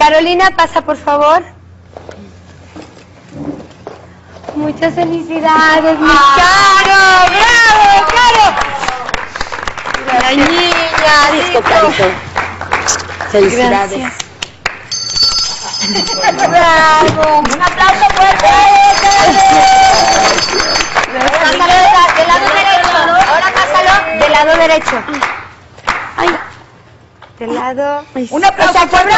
Carolina, pasa por favor. Muchas felicidades, mi Caro. ¡Bravo, Caro! La niña, Disco, Carito. Felicidades. Gracias. Bravo. Un aplauso fuerte. Pásalo del lado derecho. Ahora pásalo del lado derecho. Ay. Del lado. Un aplauso fuerte.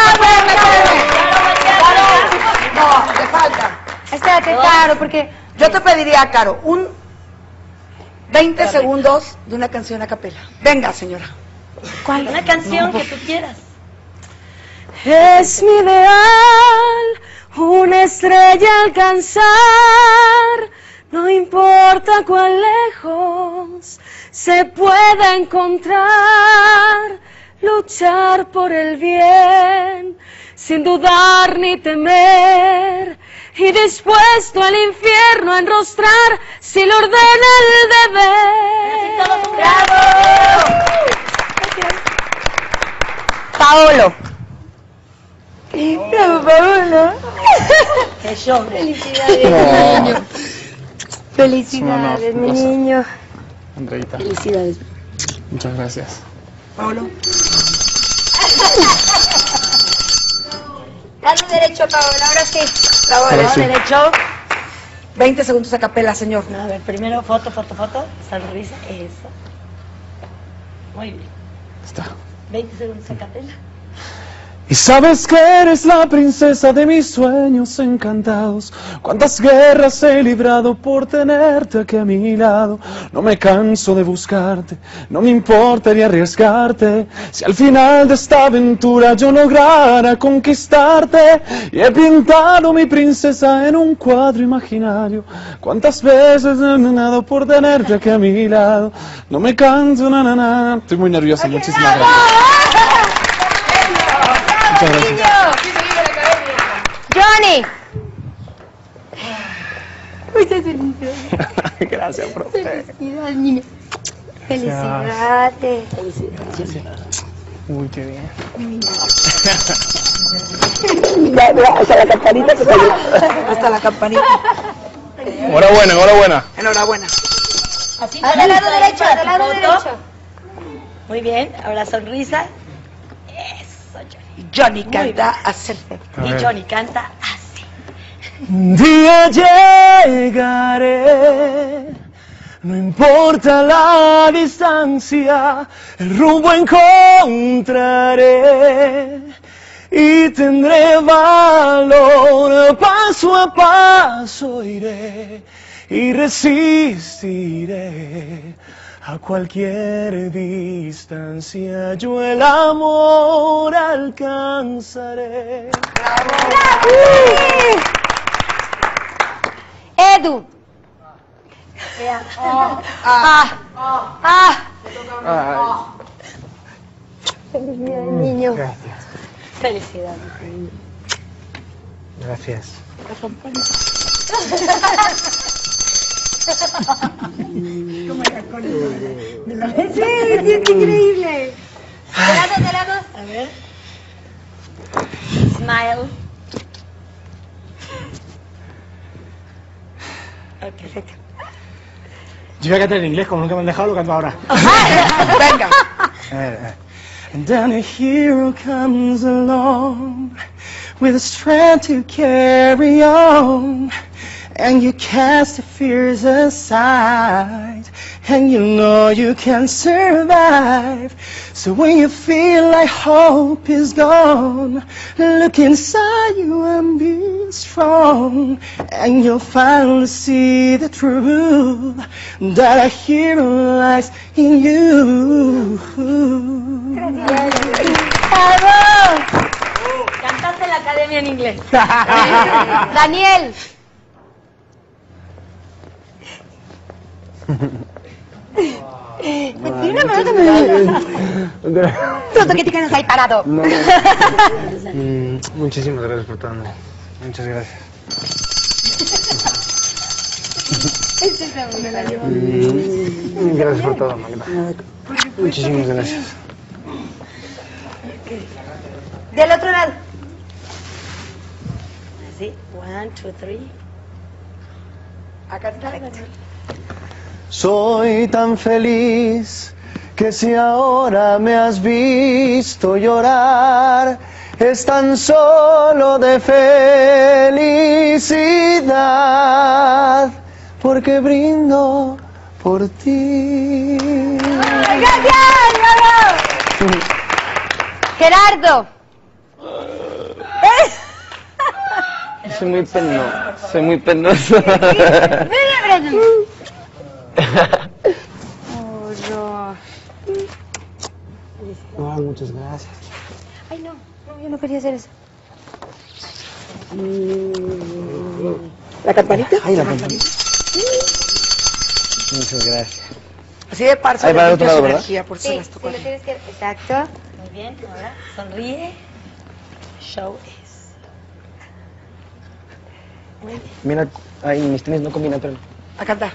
No, te falta. Espérate, Caro, porque Yo te pediría, Caro, un 20 segundos de una canción a capela. Venga, señora. ¿Cuál? Una canción que tú quieras. Es mi ideal, una estrella alcanzar, no importa cuán lejos se pueda encontrar, luchar por el bien, sin dudar ni temer, y dispuesto al infierno a enrostrar, si lo ordena el deber. ¡bravo! Paolo. Bravo, Paolo. ¡Qué show! Felicidades, mi niño. Felicidades, mi niño. Andreita, Felicidades. muchas gracias. Paolo. Lado derecho, Paolo, ahora sí. Lado derecho. Derecho. 20 segundos a capela, señor. A ver, primero foto. Sonrisa. Eso. Muy bien. Está. 20 segundos a capela. Y sabes que eres la princesa de mis sueños encantados. Cuántas guerras he librado por tenerte aquí a mi lado. No me canso de buscarte, no me importaría arriesgarte. Si al final de esta aventura yo lograra conquistarte. Y he pintado mi princesa en un cuadro imaginario. Cuántas veces he ganado por tenerte aquí a mi lado. No me canso, Estoy muy nervioso, muchísimas gracias. Muchas gracias. Johnny. Muchas felicidades. Gracias, profe. Felicidades, niña. Felicidades. Uy, qué bien. Hasta la campanita que salió. Hasta la campanita. Enhorabuena, enhorabuena. Enhorabuena. Así Del lado derecho, del lado derecho. Muy bien, ahora sonrisa. Eso, Johnny. Johnny canta así. Y Johnny canta así. Un día llegaré, no importa la distancia, el rumbo encontraré y tendré valor, paso a paso iré y resistiré a cualquier distancia, yo el amor alcanzaré. Edu. Felicidades, niño. Gracias. Felicidades. Gracias. Sí, es increíble. De lado. A ver. Smile. Ok, perfecto. Yo voy a cantar en inglés, como nunca me han dejado, lo canto ahora. Venga. And then a hero comes along with the strength to carry on. And you cast the fears aside, and you know you can survive. So when you feel like hope is gone, look inside you and be strong, and you'll finally see the truth, that a hero lies in you. ¡Bravo! Cantaste en la academia en inglés. Daniel. Tiene una mano también. Pronto que te quedas ahí parado. Muchísimas gracias por todo. Muchas gracias. Gracias por todo, Magda. Muchísimas gracias. Del otro lado. Así, 1, 2, 3. A cantar. Soy tan feliz que si ahora me has visto llorar, es tan solo de felicidad, porque brindo por ti. ¡Gracias! ¡Bravo! Gerardo. Soy muy penoso. Oh, no. Muchas gracias. Ay, no, yo no quería hacer eso. ¿La campanita? Ay, la campanita. Muchas gracias. Así de parso Ahí le va al limpia otro su lado, ¿verdad? energía por si Sí, las sí, tocó. lo tienes que... Exacto. Muy bien, ahora sonríe. Show is. Muy bien. Mira, ay, mis tenis no combinan, pero... A cantar.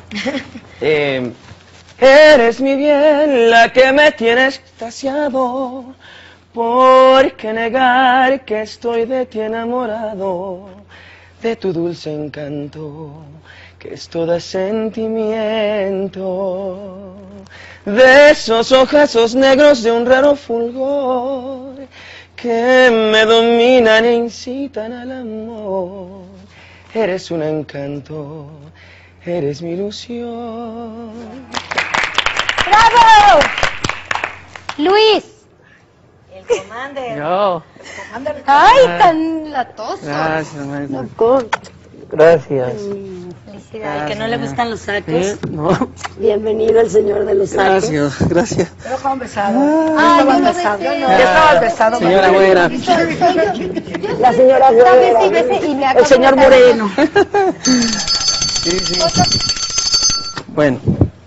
Eres mi bien, la que me tiene extasiado. ¿Por qué negar que estoy de ti enamorado? De tu dulce encanto, que es todo sentimiento. De esos ojazos negros de un raro fulgor, que me dominan e incitan al amor. Eres un encanto, eres mi ilusión. ¡Bravo! Luis. El commander. Yo. Ay, tan latoso. Gracias, maestra. Gracias. Felicidades. Al que no le gustan los sacos. No. Bienvenido el señor de los sacos. Gracias, gracias. Pero estaban besados. Ay, Estaban yo lo besados. besé. Ya estabas besado. Señora güera. La señora ¿Sabes? Sí, besé y me El señor Moreno. Sí, sí. Bueno.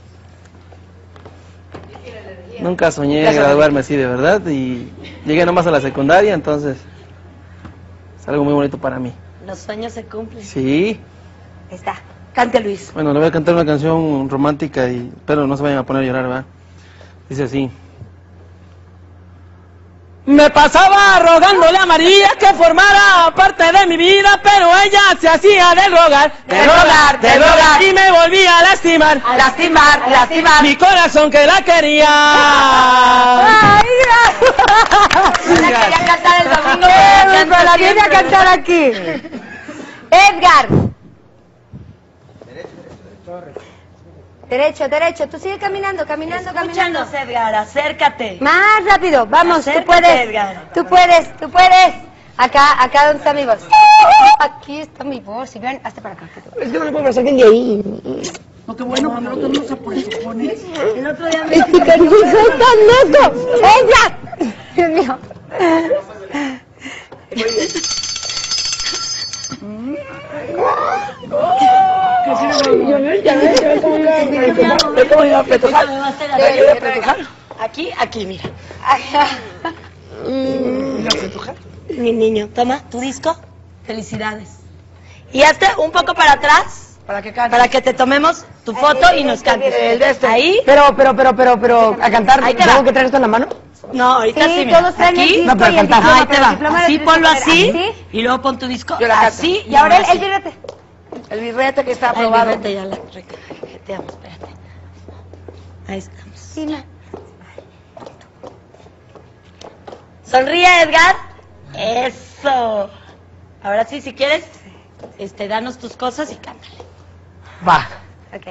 Nunca soñé graduarme así de verdad y llegué nomás a la secundaria, entonces es algo muy bonito para mí. Los sueños se cumplen. Sí. Está. Cante, Luis. Bueno, le voy a cantar una canción romántica y pero no se vayan a poner a llorar, ¿verdad? Dice así. Me pasaba rogándole a María que formara parte de mi vida, pero ella se hacía de rogar, y me volvía a lastimar, Lastimar. mi corazón que la quería. ¡Ay, gracias! La quería cantar el domingo. Pero la viene a cantar aquí. Edgar. Derecho, derecho. Tú sigue caminando, caminando. Escúchanos, Edgar, acércate. Más rápido, vamos, Acércate, tú puedes. Edgar. Tú puedes. Acá donde está mi voz. Aquí está mi voz. Si ven, hasta para acá. Es que no le puedo pasar bien de ahí. No, qué bueno, porque el otro no se pone. El otro día me ¡Soy tan loco! ¡Edgar! Dios mío. ¿Cómo iba a apretar? me va a hacer aquí, mira. Mi niño, toma tu disco. Felicidades. Y hazte un poco para atrás Para que cante. para que te tomemos tu foto y nos cantes. El de este. Ahí. Pero, a cantar, Ahí te ¿tengo va. que traer esto en la mano? No, ahorita sí, Sí, mira. todos traen el Aquí. disco No, pero y el cantar. diploma, Ahí te pero va. el diploma lo Así tienes que ponlo poner así. así. Y luego pon tu disco Yo la canto. así. Y ahora así. el birrete. El birrete que está Ay, aprobado. vete, ya la recajeteamos, espérate. Ahí estamos. Sí, ma. Sonríe, Edgar. Eso. Ahora sí, si quieres, danos tus cosas y cántale. Va. Ok.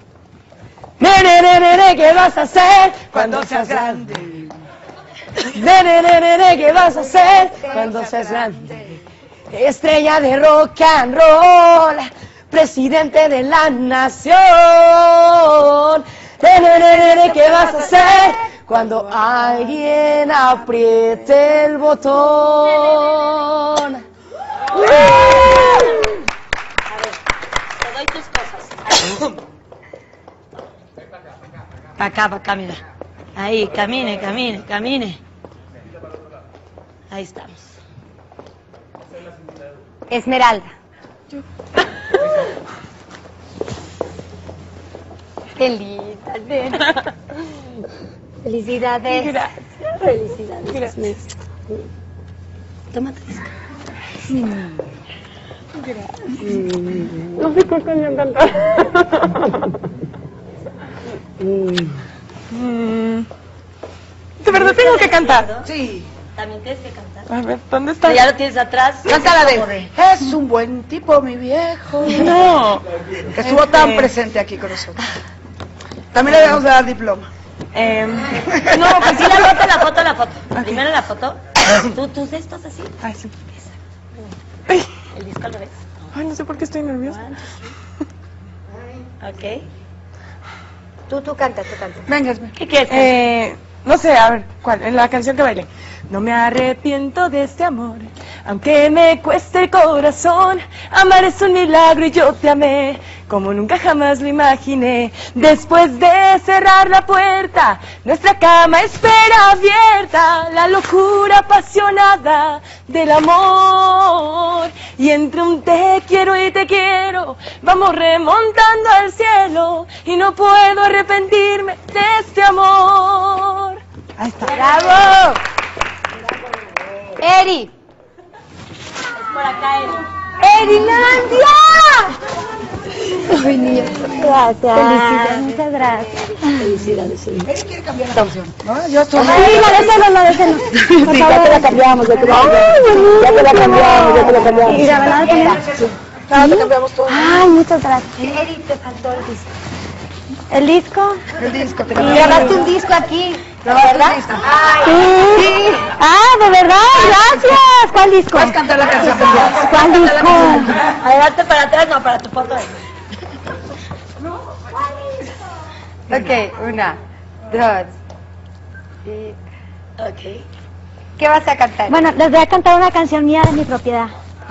¿Qué vas a hacer cuando seas grande? ¿Qué vas a hacer cuando seas grande? Estrella de rock and roll, presidente de la nación. ¿Qué vas a hacer cuando alguien apriete el botón? A ver, te doy tus cosas. Para acá, mira. Ahí, camine. Ahí estamos. Esmeralda. Qué linda, nena. Felicidades. Felicidades. Tómate esto. No sé cuál canción cantar. ¿De verdad tengo que cantar? Sí. También tienes que cantar. A ver, ¿dónde está? Ya lo tienes atrás. Canta la de Es un buen tipo, mi viejo. No. Que estuvo tan presente aquí con nosotros. También le vamos a dar diploma. No, pues sí, la foto. Primero la foto. ¿Tú estás así? Ay, sí. Ay. El disco al revés. Ay, no sé por qué estoy nerviosa. Ok. Tú canta. Venga, Esme. ¿Qué quieres? No sé, a ver, ¿cuál? En la canción que baile. No me arrepiento de este amor, aunque me cueste el corazón. Amar es un milagro y yo te amé como nunca jamás lo imaginé. Después de cerrar la puerta, nuestra cama espera abierta, la locura apasionada del amor. Y entre un te quiero y te quiero, vamos remontando al cielo, y no puedo arrepentirme de este amor. Ahí está. ¡Bravo! Eri. Por acá, Eri. ¡Erilandia! Ay, niña. Gracias. Felicidades. Muchas gracias. Felicidades, Eri. Eri quiere cambiar la canción, ¿no? Yo estoy... Sí, la désenos. Sí, ya te la cambiamos, ya te la cambiamos. ¿Y la verdad también? Claro, te cambiamos todo. Ay, muchas gracias. Eri, te faltó el disco. ¿El disco? El disco, te Grabaste un disco aquí, ¿la verdad? Sí. Ah, ¿de verdad? Gracias. ¿Cuál disco? Puedes cantar la canción. ¿Cuál disco? Adelante para atrás, no, para tu foto. Ok, 1, 2. Ok. ¿Qué vas a cantar? Bueno, les voy a cantar una canción mía de mi propiedad.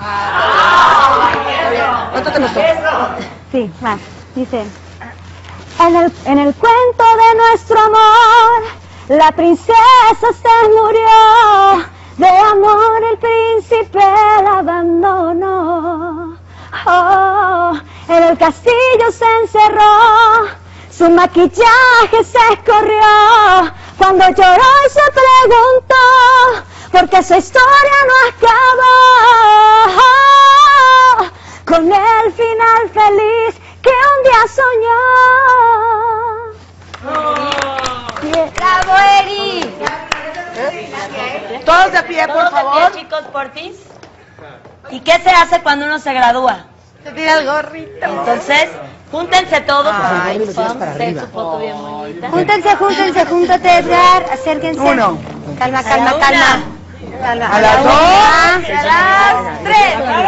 ¿Cuánto te gustó? Sí, va. Dice... En el cuento de nuestro amor, la princesa se murió, de amor el príncipe la abandonó. Oh, en el castillo se encerró, su maquillaje se escorrió, cuando lloró y se preguntó, porque su historia no acabó, con el final feliz que un día soñó. ¡Bravo, Eri! Todos de pie, por Todos de favor. pie, chicos, porfis. ¿Y qué se hace cuando uno se gradúa? Se tira el gorrito. Entonces, júntense todos. Ay, Pon su foto bien bonita. Júntense, Edgar, acérquense. 1. Calma. A la una. A las 2. A las 3.